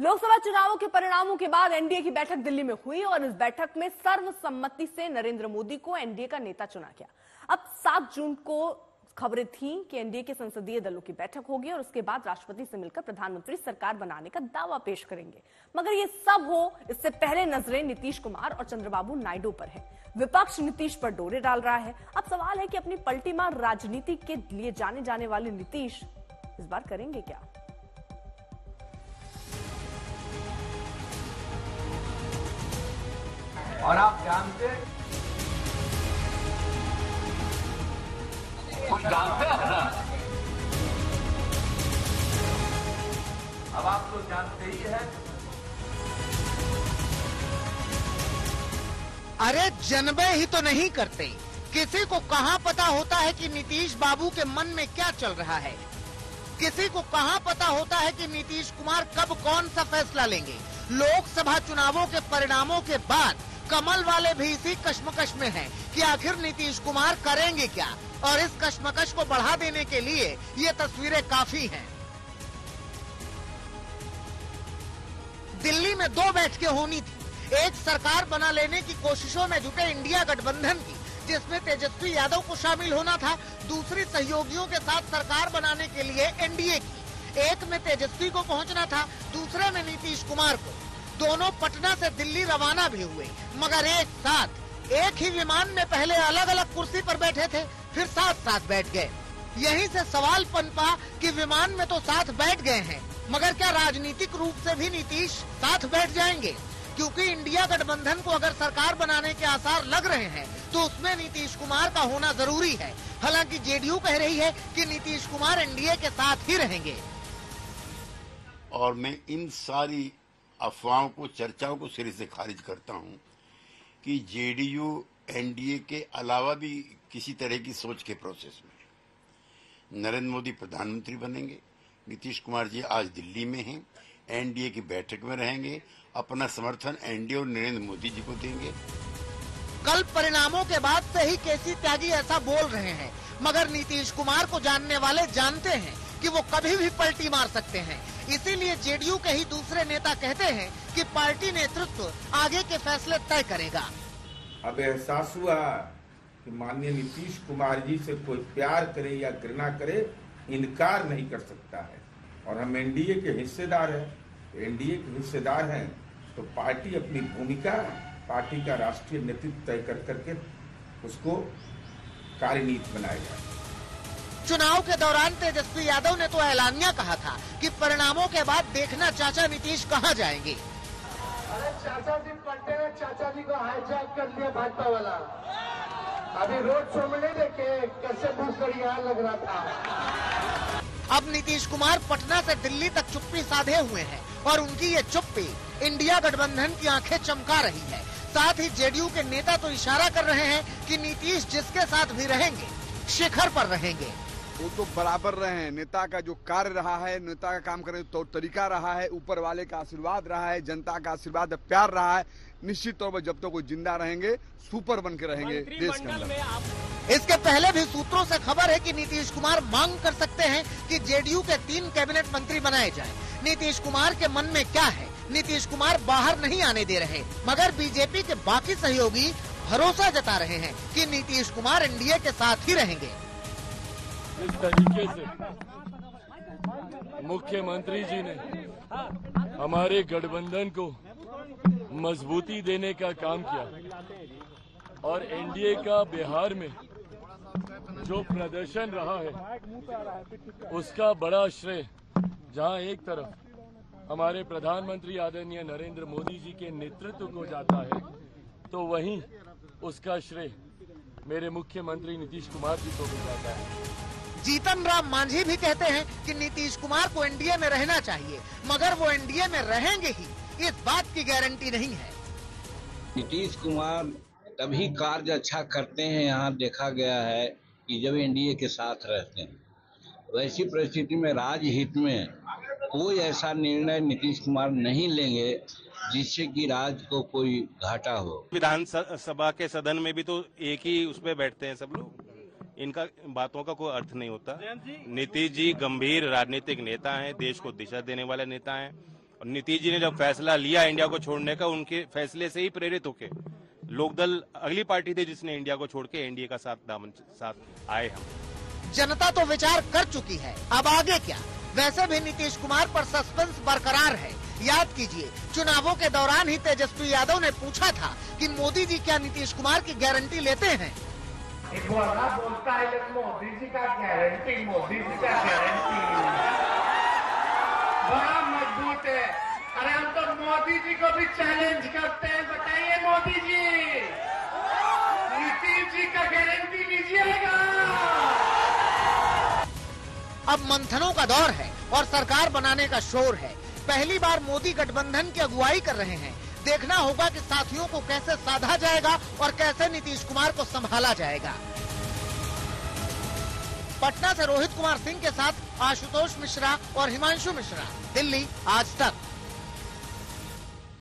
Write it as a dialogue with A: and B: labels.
A: लोकसभा चुनावों के परिणामों के बाद एनडीए की बैठक दिल्ली में हुई और इस बैठक में सर्वसम्मति से नरेंद्र मोदी को एनडीए का नेता चुना गया। अब 7 जून को खबरें थीं कि एनडीए के संसदीय दलों की बैठक होगी और उसके बाद राष्ट्रपति से मिलकर प्रधानमंत्री सरकार बनाने का दावा पेश करेंगे। मगर ये सब हो इससे पहले नजरें नीतीश कुमार और चंद्रबाबू नायडू पर है। विपक्ष नीतीश पर डोरे डाल रहा है। अब सवाल है कि अपनी पलटी मार राजनीति के लिए जाने जाने वाले नीतीश इस बार करेंगे क्या?
B: और आप जानते कुछ जानते हैं ना? अब आप तो जानते ही हैं।
C: अरे जनबे ही तो नहीं करते। किसी को कहाँ पता होता है कि नीतीश बाबू के मन में क्या चल रहा है? किसी को कहाँ पता होता है कि नीतीश कुमार कब कौन सा फैसला लेंगे? लोकसभा चुनावों के परिणामों के बाद कमल वाले भी इसी कश्मकश में हैं कि आखिर नीतीश कुमार करेंगे क्या, और इस कश्मकश को बढ़ा देने के लिए ये तस्वीरें काफी हैं। दिल्ली में 2 बैठकें होनी थी। एक सरकार बना लेने की कोशिशों में जुटे इंडिया गठबंधन की, जिसमें तेजस्वी यादव को शामिल होना था। दूसरी सहयोगियों के साथ सरकार बनाने के लिए एनडीए की। एक में तेजस्वी को पहुंचना था, दूसरे में नीतीश कुमार को। दोनों पटना से दिल्ली रवाना भी हुए, मगर एक साथ एक ही विमान में पहले अलग अलग कुर्सी पर बैठे थे, फिर साथ साथ बैठ गए। यहीं से सवाल पनपा कि विमान में तो साथ बैठ गए हैं, मगर क्या राजनीतिक रूप से भी नीतीश साथ बैठ जाएंगे? क्योंकि इंडिया गठबंधन को अगर सरकार बनाने के आसार लग रहे हैं तो उसमें नीतीश कुमार का होना जरूरी है। हालांकि जेडीयू कह रही है कि नीतीश कुमार एनडीए के साथ ही रहेंगे।
D: और मैं इन सारी अफवाहों को, चर्चाओं को सिरे से खारिज करता हूं कि जेडीयू एनडीए के अलावा भी किसी तरह की सोच के प्रोसेस में। नरेंद्र मोदी प्रधानमंत्री बनेंगे, नीतीश कुमार जी आज दिल्ली में हैं, एनडीए की बैठक में रहेंगे, अपना समर्थन एनडीए और नरेंद्र मोदी जी को देंगे।
C: कल परिणामों के बाद से ही केसी त्यागी ऐसा बोल रहे हैं, मगर नीतीश कुमार को जानने वाले जानते हैं कि वो कभी भी पलटी मार सकते हैं। इसीलिए जेडीयू के ही दूसरे नेता कहते हैं कि पार्टी नेतृत्व आगे के फैसले तय करेगा।
E: अब एहसास हुआ कि माननीय नीतीश कुमार जी से कोई प्यार करे या घृणा करे, इनकार नहीं कर सकता है। और हम एनडीए के हिस्सेदार हैं। एनडीए के हिस्सेदार हैं तो पार्टी अपनी भूमिका, पार्टी का राष्ट्रीय नेतृत्व तय कर करके उसको कार्यनीति बनाएगा।
C: चुनाव के दौरान तेजस्वी यादव ने तो ऐलानिया कहा था कि परिणामों के बाद देखना चाचा नीतीश कहां जाएंगे।
F: अरे चाचा जी पलटे ने चाचा जी को हाईजैक कर दिया भाजपा वाला। अभी रोड शो में नहीं देखे कैसे भूसड़िया लग रहा था।
C: अब नीतीश कुमार पटना से दिल्ली तक चुप्पी साधे हुए हैं और उनकी ये चुप्पी इंडिया गठबंधन की आंखें चमका रही है। साथ ही जेडीयू के नेता तो इशारा कर रहे हैं कि नीतीश जिसके साथ भी रहेंगे शिखर पर रहेंगे।
G: वो तो बराबर रहे हैं। नेता का जो कार्य रहा है, नेता का काम करने का तरीका रहा है, ऊपर वाले का आशीर्वाद रहा है, जनता का आशीर्वाद प्यार रहा है। निश्चित तौर पर जब तक वो जिंदा रहेंगे सुपर बन के रहेंगे देश के अंदर।
C: इसके पहले भी सूत्रों से खबर है कि नीतीश कुमार मांग कर सकते हैं कि जेडीयू के 3 कैबिनेट मंत्री बनाए जाएं। नीतीश कुमार के मन में क्या है, नीतीश कुमार बाहर नहीं आने दे रहे, मगर बीजेपी के बाकी सहयोगी भरोसा जता रहे हैं कि नीतीश कुमार एनडीए के साथ ही रहेंगे।
H: इस तरीके से मुख्यमंत्री जी ने हमारे गठबंधन को मजबूती देने का काम किया और एनडीए का बिहार में जो प्रदर्शन रहा है उसका बड़ा श्रेय जहां एक तरफ हमारे प्रधानमंत्री आदरणीय नरेंद्र मोदी जी के नेतृत्व को जाता है, तो वहीं उसका श्रेय मेरे मुख्यमंत्री नीतीश कुमार जी को भी जाता है।
C: जीतन राम मांझी भी कहते हैं कि नीतीश कुमार को एनडीए में रहना चाहिए, मगर वो एनडीए में रहेंगे ही इस बात की गारंटी नहीं है।
I: नीतीश कुमार तभी कार्य अच्छा करते हैं, यहाँ देखा गया है कि जब एनडीए के साथ रहते हैं। वैसी परिस्थिति में राजहित में कोई ऐसा निर्णय नीतीश कुमार नहीं लेंगे जिससे कि राज्य को कोई घाटा हो।
J: विधानसभा के सदन में भी तो एक ही उस पे बैठते हैं सब लोग, इनका बातों का कोई अर्थ नहीं होता। नीतीश जी गंभीर राजनीतिक नेता हैं, देश को दिशा देने वाले नेता हैं और नीतीश जी ने जब फैसला लिया इंडिया को छोड़ने का, उनके फैसले से ही प्रेरित होके लोकदल अगली पार्टी थी जिसने इंडिया को छोड़ के एनडीए का साथ आए हम।
C: जनता तो विचार कर चुकी है, अब आगे क्या? वैसे भी नीतीश कुमार पर सस्पेंस बरकरार है। याद कीजिए, चुनावों के दौरान ही तेजस्वी यादव ने पूछा था कि मोदी जी क्या नीतीश कुमार की गारंटी लेते हैं।
F: एक बोलता है मोदी जी का गारंटी, मोदी जी का गारंटी बड़ा मजबूत है। अरे हम तो मोदी जी को भी चैलेंज करते हैं, बताइए मोदी जी, नीतीश जी का गारंटी लीजिएगा।
C: अब मंथनों का दौर है और सरकार बनाने का शोर है। पहली बार मोदी गठबंधन की अगुवाई कर रहे हैं। देखना होगा कि साथियों को कैसे साधा जाएगा और कैसे नीतीश कुमार को संभाला जाएगा। पटना से रोहित कुमार सिंह के साथ आशुतोष मिश्रा और हिमांशु मिश्रा, दिल्ली आज तक।